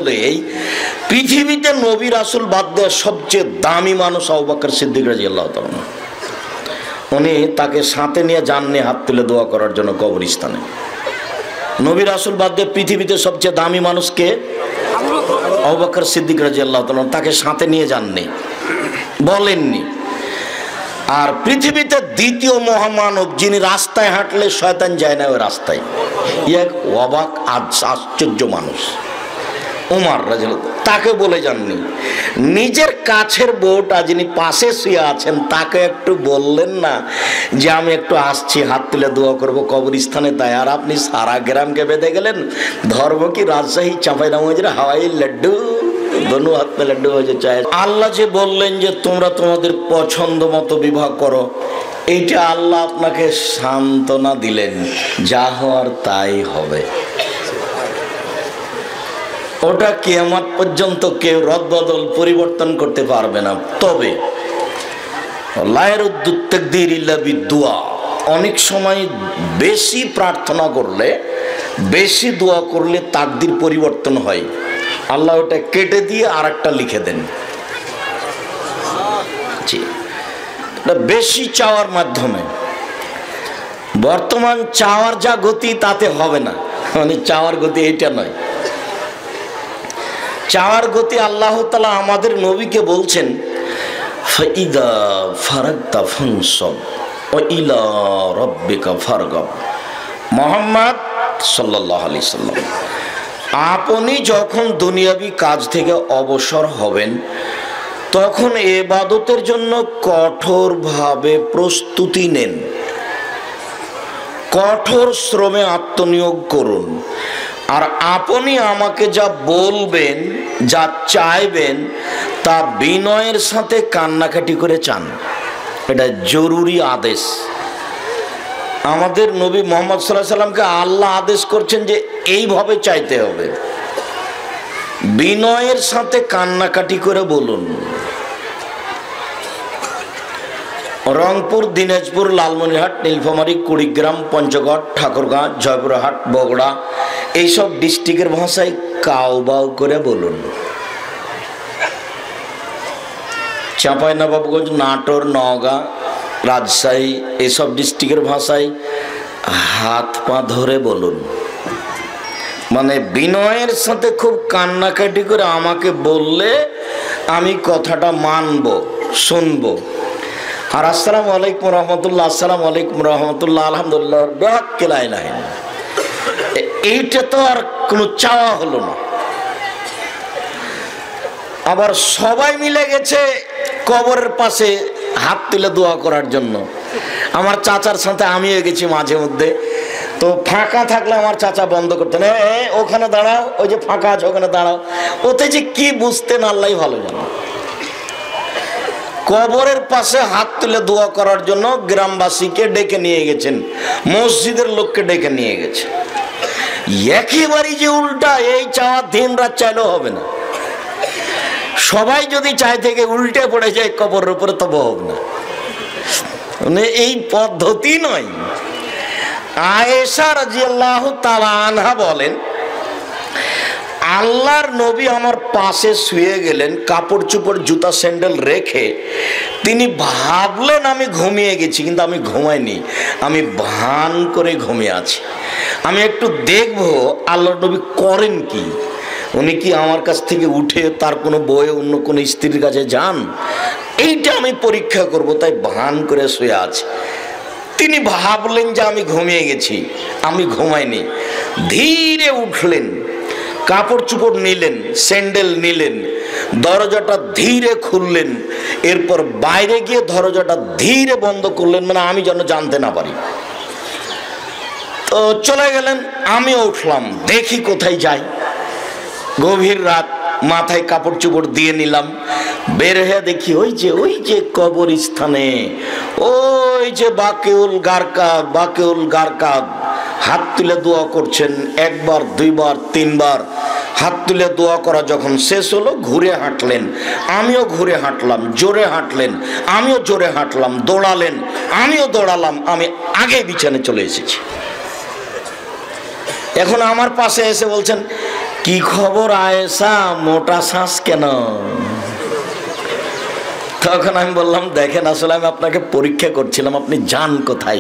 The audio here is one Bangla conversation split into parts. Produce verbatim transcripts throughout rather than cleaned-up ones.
এই পৃথিবীতে নবী রাসূল বাদ দিয়ে সবচেয়ে দামি মানুষ আবু বকর সিদ্দিক রাদিয়াল্লাহু তাআলা। উনি তাকে সাথে নিয়ে যাননি হাত তুলে দোয়া করার জন্য কবরস্থানে। নবী রাসূল বাদ দিয়ে পৃথিবীতে সবচেয়ে দামি মানুষকে আবু বকর সিদ্দিক রাদিয়াল্লাহু তাআলা, তাকে সাথে নিয়ে যাননি, বলেননি। আর পৃথিবীতে দ্বিতীয় মহামানব যিনি রাস্তায় হাঁটলে শয়তান যায় না ওই রাস্তায়, এক অবাক আশ্চর্য মানুষ উমর রাদিয়াল্লাহু, তাকে বলে যাননি। নিজের কাছের বউটা যিনি পাশে শুয়ে আছেন তাকে একটু বললেন না যে আমি একটু আসছি, হাত তুলে দোয়া করবো কবরস্থানে, তাই আর আপনি সারা গ্রামকে বেঁধে গেলেন। ধর্ম কি রাজশাহী চাঁপাইনবাবগঞ্জের হাওয়াই লাড্ডু, দোনো হাত মে লাড্ডু হয়ে চায়। আল্লাহ যে বললেন যে তোমরা তোমাদের পছন্দ মতো বিবাহ করো, এইটা আল্লাহ আপনাকে সান্ত্বনা দিলেন, যা হওয়ার তাই হবে। ওটা কিয়ামত পর্যন্ত কেউ রদবদল পরিবর্তন করতে পারবে না। তবে অনেক সময় বেশি প্রার্থনা করলে, বেশি দোয়া করলে তাকদির পরিবর্তন হয়। আল্লাহ ওটা কেটে দিয়ে আর একটা লিখে দেন। বেশি চাওয়ার মাধ্যমে বর্তমান চাওয়ার যা গতি তাতে হবে না, মানে চাওয়ার গতি এইটা নয়। চাওয়ার গতি আল্লাহ তাআলা আমাদের নবীকে বলছেন ফাইদা ফারাগতা ফানসব ওয়া ইলা রাব্বিকা ফারগাব। মুহাম্মদ সাল্লাল্লাহু আলাইহি সাল্লাম, আপনি যখন দুনিয়াবি কাজ থেকে অবসর হবেন তখন ইবাদতের জন্য কঠোরভাবে প্রস্তুতি নেন, কঠোর শ্রমে আত্মনিয়োগ করুন। আর আপনি আমাকে যা বলবেন, যা চাইবেন তা বিনয়ের সাথে কান্নাকাটি করে চান। এটা জরুরি আদেশ। আমাদের নবী মুহাম্মদ সাল্লাল্লাহু আলাইহি সাল্লামকে আল্লাহ আদেশ করছেন যে এইভাবে চাইতে হবে, বিনয়ের সাথে কান্নাকাটি করে বলুন। রংপুর, দিনাজপুর, লালমনিরহাট, নীলফামারী, কুড়িগ্রাম, পঞ্চগড়, ঠাকুরগাঁ, জয়পুরহাট, বগুড়া এইসব ডিস্ট্রিক্টের ভাষায় কাউ বাউ করে বলুন। চাঁপাইনবাবগঞ্জ, নাটোর, নওগাঁ, রাজশাহী এইসব ডিস্ট্রিক্টের ভাষায় হাত পা ধরে বলুন। মানে বিনয়ের সাথে খুব কান্নাকাটি করে আমাকে বললে আমি কথাটা মানব, শুনবো। আর আসসালামু আলাইকুম রহমতুল্লাহ, আসসালামু আলাইকুম রহমতুল্লাহ, আলহামদুলিল্লাহ, এইটা তো আর কোনো চাওয়া হলো না। আবার সবাই মিলে গেছে কবরের পাশে হাত তুলে দোয়া করার জন্য। আমার চাচার সাথে আমিও গেছি মাঝে মধ্যে, তো ফাঁকা থাকলে আমার চাচা বন্ধ করতেন, ওখানে দাঁড়াও, ওই যে ফাঁকা আছে ওখানে দাঁড়াও। ওতে যে কি বুঝতেন আল্লাহ ভালো জানো। কবরের পাশে হাত তুলে দোয়া করার জন্য গ্রামবাসীকে ডেকে নিয়ে গেছেন, মসজিদের লোককে ডেকে নিয়ে গেছে। একেবারেই যে উল্টা, এই চাওয়া দিন রাত চাইলেও হবে না। সবাই যদি চায় থেকে উল্টে পড়ে যায় কবরের উপরে তবে হবে না, মানে এই পদ্ধতি নয়। আয়েশা রাদিয়াল্লাহু তাআলা আনহা বলেন, আল্লাহর নবী আমার পাশে শুয়ে গেলেন, কাপড় চোপড় জুতা স্যান্ডেল রেখে। তিনি ভাবলেন আমি ঘুমিয়ে গেছি, কিন্তু আমি ঘুমাইনি, আমি ভান করে ঘুমিয়ে আছি। আমি একটু দেখবো আল্লাহর নবী করেন কি, উনি কি আমার কাছ থেকে উঠে তার কোনো বয়ে অন্য কোনো স্ত্রীর কাছে যান, এইটা আমি পরীক্ষা করব, তাই ভান করে শুয়ে আছে। তিনি ভাবলেন যে আমি ঘুমিয়ে গেছি, আমি ঘুমাইনি। ধীরে উঠলেন, কাপড় চোপড় নিলেন, স্যান্ডেল নিলেন, দরজাটা ধীরে খুললেন, এরপর বাইরে গিয়ে দরজাটা ধীরে বন্ধ করলেন, মানে আমি যেন জানতে না পারি। তো চলে গেলেন, আমিও উঠলাম, দেখি কোথায় যাই। গভীর রাত, মাথায় কাপড় চোপড় দিয়ে নিলাম, বের হয়ে দেখি ওই যে ওই যে কবরস্থানে ওই যে বাকিউল গারকাদ, বাকিউল গারকাদ হাত তুলে দোয়া করছেন। একবার, দুইবার, তিনবার হাত তুলে দোয়া করা যখন শেষ হলো, ঘুরে হাঁটলেন, আমিও ঘুরে হাঁটলাম, জোরে হাঁটলেন, আমিও জোরে হাঁটলাম, দৌড়ালেন, আমিও দৌড়ালাম, আমি আগে বিছানে চলে এসেছি। এখন আমার পাশে এসে বলছেন, কি খবর আয়েশা, মোটা শ্বাস কেন? তখন আমি বললাম, দেখেন আসলে আমি আপনাকে পরীক্ষা করছিলাম, আপনি যান কোথায়?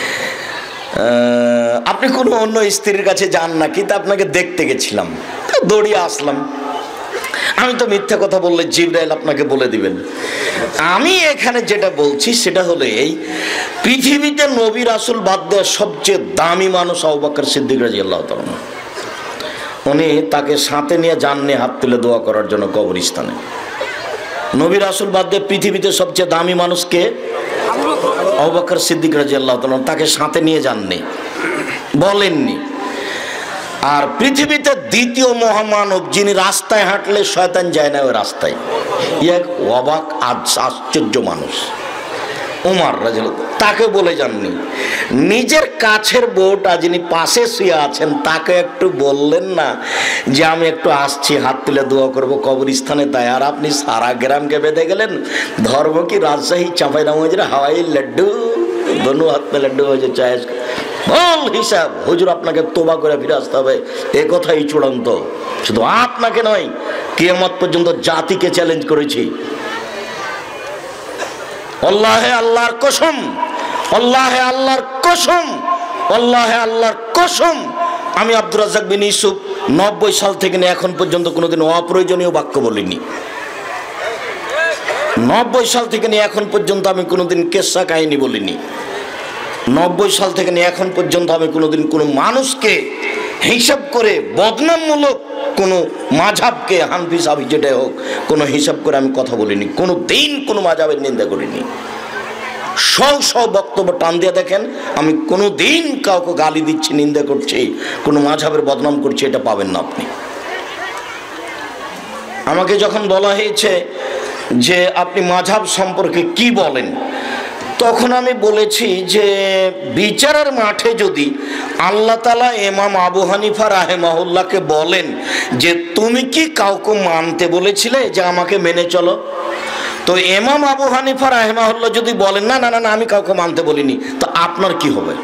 আপনি কোনো অন্য স্ত্রীর কাছে যান নাকি, তা আপনাকে দেখতে গেছিলাম, দৌড়িয়ে আসলাম। আমি তো মিথ্যা কথা বললে জিবরাইল আপনাকে বলে দিবেন। আমি এখানে যেটা বলছি সেটা হলো এই, পৃথিবীতে নবী রাসূল বাদ দেওয়া সবচেয়ে দামি মানুষ আবু বকর সিদ্দিক রাদিয়াল্লাহু তাআলা। উনি তাকে সাথে নিয়ে যাননি হাত তুলে দোয়া করার জন্য কবরস্থানে। নবী রাসূল বাদ দিয়ে পৃথিবীতে সবচেয়ে দামি মানুষকে আবু বকর সিদ্দিক রাদিয়াল্লাহু তাআলা, তাকে সাথে নিয়ে যাননি, বলেননি। আর পৃথিবীতে দ্বিতীয় মহামানব যিনি রাস্তায় হাঁটলে শয়তান যায় না ওই রাস্তায়, এক অবাক আশ্চর্য মানুষ উমর রাদিয়াল্লাহু, তাকে বলে যাননি। নিজের কাছের বউটা যিনি পাশে শুয়ে আছেন তাকে একটু বললেন না যে আমি একটু আসছি, হাত তুলে দোয়া করবো কবরস্থানে, তাই আর আপনি সারা গ্রামকে বেঁধে গেলেন। ধর্ম কি রাজশাহী চাঁপাইনবাবগঞ্জের হাওয়াই লাড্ডু, দোনো হাত মে লাড্ডু হয়েছে চায় বল হিসাব, হুজুর আপনাকে তোবা করে ফিরে আসতে হবে, এ কথাই চূড়ান্ত। শুধু আপনাকে নয়, কিয়ামত পর্যন্ত জাতিকে চ্যালেঞ্জ করেছি। আল্লাহে আল্লাহর কসম, আল্লাহে আল্লাহর কসম, আল্লাহে আল্লাহর কসম, আমি আব্দুর রাজ্জাক বিন ইউসুফ নব্বই সাল থেকে নিয়ে এখন পর্যন্ত কোনোদিন অপ্রয়োজনীয় বাক্য বলিনি। নব্বই সাল থেকে নিয়ে এখন পর্যন্ত আমি কোনোদিন কেসা কাহিনী বলিনি। নব্বই সাল থেকে নিয়ে এখন পর্যন্ত আমি কোনোদিন কোনো মানুষকে হিসাব করে বদনামমূলক কোনো মাঝহাবকে, হানফি সাফি যেটাই হোক, কোনো হিসাব করে আমি কথা বলিনি। কোনো দিন কোনো মাঝহাবের নিন্দা করিনি। সব সব বক্তব্য টান দিয়ে দেখেন, আমি কোনো দিন কাউকে গালি দিচ্ছি, নিন্দা করছি, কোনো মাঝহাবের বদনাম করছি, এটা পাবেন না আপনি। আমাকে যখন বলা হয়েছে যে আপনি মাঝহাব সম্পর্কে কি বলেন, তখন আমি বলেছি যে বিচারের মাঠে যদি আল্লাহ তাআলা ইমাম আবু হানিফা রাহিমাহুল্লাহকে বলেন যে তুমি কি কাউকে মানতে বলেছিলে যে আমাকে মেনে চলো, তো ইমাম আবু হানিফা রাহিমাহুল্লাহ যদি বলেন না না না আমি কাউকে মানতে বলিনি, তো আপনার কি হবে?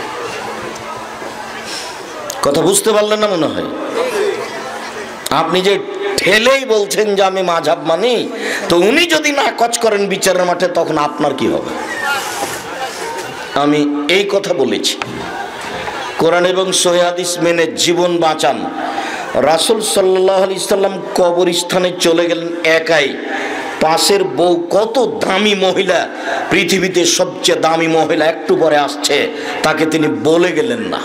কথা বুঝতে পারলেন না মনে হয়? আপনি যে ঠেলেই বলছেন যে আমি মাযহাব মানি, তো উনি যদি না কচ করেন বিচারের মাঠে, তখন আপনার কি হবে? আমি এই কথা বলেছি। কোরআন এবং সহিহ হাদিস মেনে জীবন বাঁচান। রাসূল সাল্লাল্লাহু আলাইহি সাল্লাম কবরস্থানে চলে গেলেন একাই। পাশের বউ কত দামি মহিলা, পৃথিবীতে সবচেয়ে দামি মহিলা একটু পরে আসছে, তাকে তিনি বলে গেলেন না।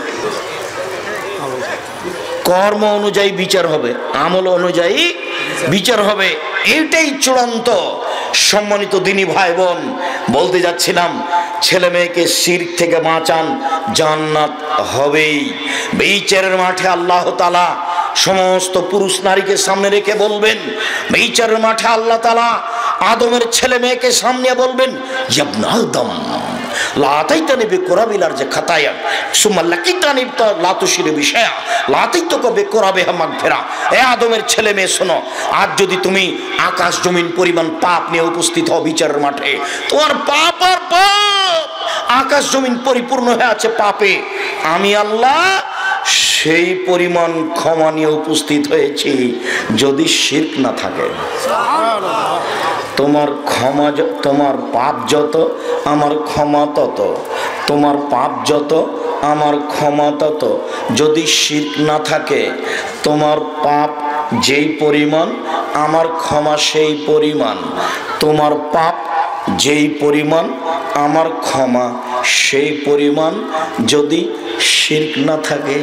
কর্ম অনুযায়ী বিচার হবে, আমল অনুযায়ী বিচার হবে, এইটাই চূড়ান্ত। সম্মানিত দিনী ভাই বোন, বলতে যাচ্ছিলাম, ছেলে মেয়েকে শিরক থেকে বাঁচান, জান্নাত হবেই। বিচারের মাঠে আল্লাহ তাআলা সমস্ত পুরুষ নারীকে সামনে রেখে বলবেন, বিচারের মাঠে আল্লাহ তাআলা আদমের ছেলে মেয়েকে সামনে বলবেন, ইবনে আদম লা আতাইতানি বিকুরাবিল আরজি খাতায়া সুম্মা লাকিতানি লা তুশিরু বিশায়া লা আতাইতুকা বিকুরাবিহা মাগফিরা। এ আদমের ছেলে মেয়ে শোনো, আজ যদি তুমি আকাশ জমিন পরিমাণ পাপ নিয়ে উপস্থিত হও বিচারের মাঠে, তোমার পাপ আর পাপ, আকাশ জমিন পরিপূর্ণ হয়ে আছে পাপে, আমি আল্লাহ সেই পরিমাণ ক্ষমা নিয়ে উপস্থিত হয়েছি যদি শিরক না থাকে। তোমার ক্ষমা, তোমার পাপ যত আমার ক্ষমা তত, তোমার পাপ যত আমার ক্ষমা তত। যদি শিরক না থাকে, তোমার পাপ যেই পরিমাণ আমার ক্ষমা সেই পরিমাণ, তোমার পাপ যেই পরিমাণ আমার ক্ষমা সেই পরিমাণ। যদি শিরক না থাকে,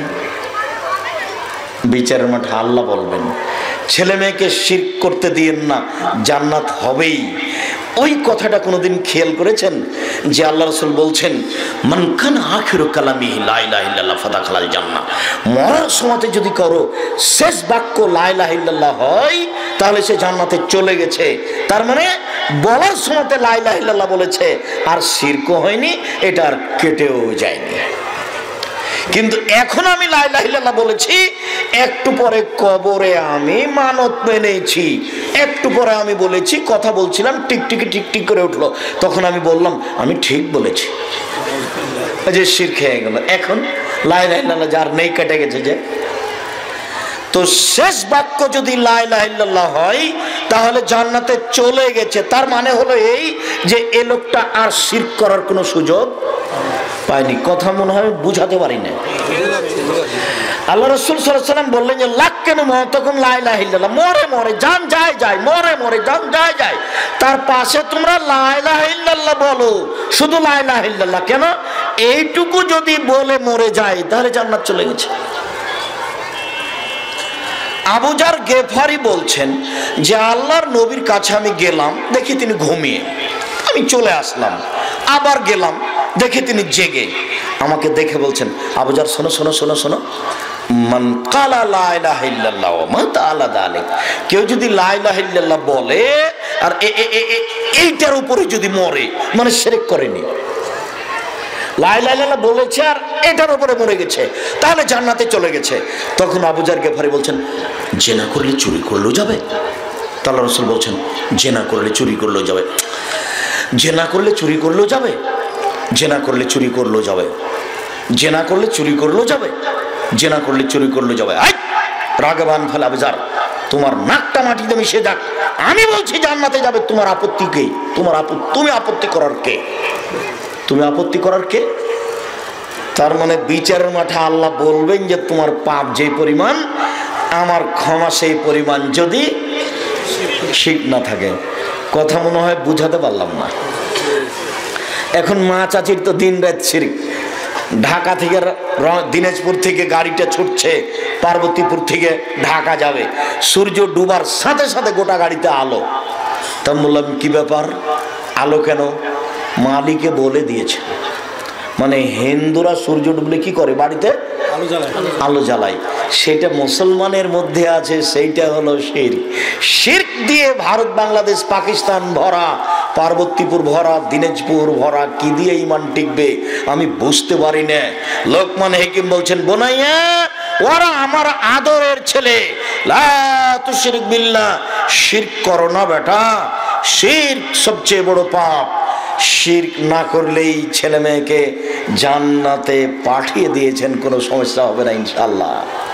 বিচারের মাঠে আল্লাহ বলবেন, ছেলে মেয়েকে শিরক করতে দিয়েন না, জান্নাত হবেই। ওই কথাটা কোনোদিন খেয়াল করেছেন যে আল্লাহ রাসূল বলছেন, মান কানা আখিরু কালামিহি লা ইলাহা ইল্লাল্লাহ ফাদাখালাল জান্নাহ। মরার সময়তে যদি করো শেষ বাক্য লা ইলাহা ইল্লাল্লাহ হয়, তাহলে সে জান্নাতে চলে গেছে। তার মানে বলার সময়তে লা ইলাহা ইল্লাল্লাহ বলেছে, আর শিরকও হয়নি, এটা আর কেটেও যায়নি। কিন্তু এখন আমি লা ইলাহা ইল্লাল্লাহ বলেছি, একটু পরে কবরে আমি মানত মেনেছি, একটু পরে আমি বলেছি, কথা বলছিলাম টিকটিকি টিকটিক করে উঠলো, তখন আমি বললাম আমি ঠিক বলেছি, যে শিরক হয়ে গেল। এখন লা ইলাহা ইল্লাল্লাহ যার নেই কেটে গেছে। যে তো শেষ বাক্য যদি লা ইলাহা ইল্লাল্লাহ হয় তাহলে জান্নাতে চলে গেছে। তার মানে হলো এই যে এ লোকটা আর শিরক করার কোনো সুযোগ পায়নি। কথা মনে হয় বুঝাতে পারি না। আল্লাহ রাসূল সাল্লাল্লাহু আলাইহি ওয়াসাল্লাম বললেন যে লাক্কানু মাউতাকুম লা ইলাহা ইল্লাল্লাহ, মরে মরে জান যায় যায়, মরে মরে জান যায় যায়, তার পাশে তোমরা লা ইলাহা ইল্লাল্লাহ বলো, শুধু লা ইলাহা ইল্লাল্লাহ। কেন? এইটুকু যদি বলে মরে যায় তাহলে জান্নাত চলে গেছে। আবু জার গেফারি বলছেন যে আল্লাহর নবীর কাছে আমি গেলাম, দেখি তিনি ঘুমিয়ে, আমি চলে আসলাম, আবার গেলাম, দেখি তিনি জেগে। আমাকে দেখে বলছেন, আবু জার শোনো শোনো শোনো শোনো, মান কালা লা ইলাহা ইল্লাল্লাহ ওয়া মা তাআলা যালিক, কেউ যদি লা ইলাহা ইল্লাল্লাহ বলে আর এইটার উপরে যদি মরে, মানে শিরক করেনি, লা ইলাহা ইল্লাল্লাহ বলেছে আর এটার উপরে মরে গেছে, তাহলে জান্নাতে চলে গেছে। তখন আবু জার গেফারি বলছেন, জেনা করলে চুরি করলেও যাবে? আল্লাহ রাসূল বলছেন, জেনা করলে চুরি করলেও যাবে, জেনা করলে চুরি করলেও যাবে, জেনা করলে চুরি করলেও যাবে, জেনা করলে চুরি করলেও যাবে, জেনা করলে চুরি করলেও যাবে। আই রাগবান ফেলে আবু জার, তোমার নাকটা মাটিতে মিশে যাক, আমি বলছি জান্নাতে যাবে, তোমার আপত্তি কে? তোমার আপত্তি, তুমি আপত্তি করার কে? তুমি আপত্তি করার কে? তার মানে বিচারের মাঠে আল্লাহ বলবেন যে তোমার পাপ যে পরিমাণ, আমার ক্ষমা সেই পরিমাণ, যদি শিরক না থাকে। কথা মনে হয় বুঝাতে পারলাম না। এখন মা চাচির তো দিন রাত শিরক। ঢাকা থেকে দিনাজপুর থেকে গাড়িটা ছুটছে, পার্বতীপুর থেকে ঢাকা যাবে, সূর্য ডুবার সাথে সাথে গোটা গাড়িতে আলো। তা বললাম কি ব্যাপার, আলো কেন? মালিকে বলে দিয়েছে। মানে হিন্দুরা সূর্য ডুবলে কি করে? বাড়িতে আলো জ্বালায়। সেটা মুসলমানের মধ্যে আছে, সেইটা হলো শিরক। শিরক দিয়ে ভারত, বাংলাদেশ, পাকিস্তান ভরা, পার্বতীপুর ভরা, দিনাজপুর ভরা, কি দিয়ে ঈমান টিকবে আমি বুঝতে পারি না। লোকমান হাকিম বলছেন, বোনাইয়া ওরা আমার আদরের ছেলে, লা তুশরিক বিল্লাহ, শিরক করো না বেটা, শিরক সবচেয়ে বড় পাপ। শিরক না করলেই ছেলে মেয়েকে জান্নাতে পাঠিয়ে দিয়েছেন, কোনো সমস্যা হবে না ইনশাআল্লাহ।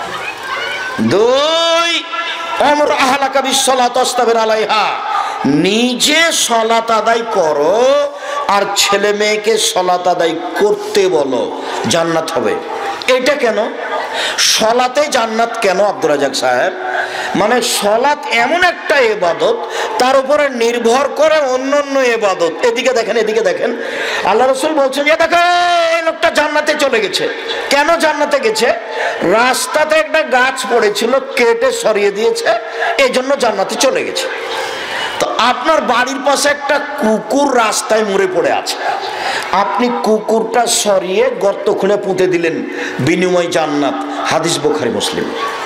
দুই, আমর আহলাকা বিসসালাত ওয়াসতাবির আলাইহা, নিজে সালাত আদায় করো আর ছেলে মেয়েকে সালাত আদায় করতে বলো, জান্নাত হবে। এটা কেন? সালাতে জান্নাত কেন আব্দুর রাজ্জাক সাহেব? মানে সালাত এমন একটা ইবাদত, তার উপরে নির্ভর করে অন্য অন্য ইবাদত। এদিকে দেখেন, এদিকে দেখেন, আল্লাহ রাসূল বলছেন যে দেখো এই লোকটা জান্নাতে চলে গেছে। কেন জান্নাতে গেছে? রাস্তাতে একটা গাছ পড়েছিল, কেটে সরিয়ে দিয়েছে, এই জন্য জান্নাতে চলে গেছে। তো আপনার বাড়ির পাশে একটা কুকুর রাস্তায় মরে পড়ে আছে, আপনি কুকুরটা সরিয়ে গর্ত খুলে পুঁতে দিলেন, বিনিময় জান্নাত। হাদিস বুখারী মুসলিম।